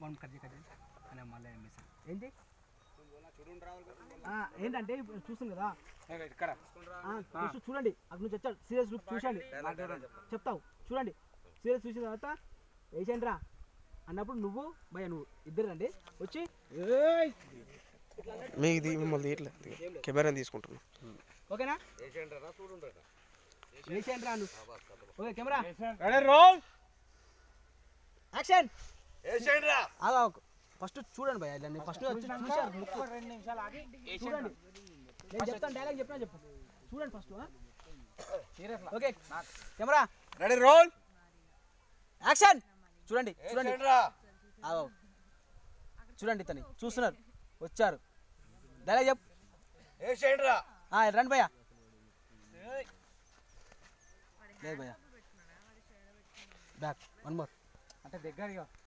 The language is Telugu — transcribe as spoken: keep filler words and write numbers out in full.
ఫోన్ కట్ కట్ అని మళ్ళీ మెసేజ్ ఏంటి ఏంటంటే ఇప్పుడు చూస్తుంది కదా ఇక్కడ చూడండి అక్కడ నుంచి వచ్చాడు సీరియస్ లుక్ చూసండి చెప్తావు చూడండి సీరియస్ చూసిన తర్వాత వేసేయండి రా అన్నప్పుడు నువ్వు భయ నువ్వు ఇద్దరు రండి వచ్చి మీది మిమ్మల్ని ఇట్లా కెమెరా తీసుకుంటున్నాను ఓకేనా వేసేయండి రా నువ్వు ఓకే కెమెరా యాక్షన్ ఫస్ట్ చూడండి భయ ఇలా ఫస్ట్ రెండు నిమిషాలు ఆగి చూడండి నేను చెప్తాను డైలాగ్ చెప్పినా చెప్పు చూడండి first okay camera ready roll action చూడండి చూడండి చూడండి తని చూస్తున్నారు వచ్చారు డైలాగ్ చెప్పు రండి భయ్యా లేదు భయ్యా బ్యాక్ వన్ మోర్ అంటే దగ్గరగా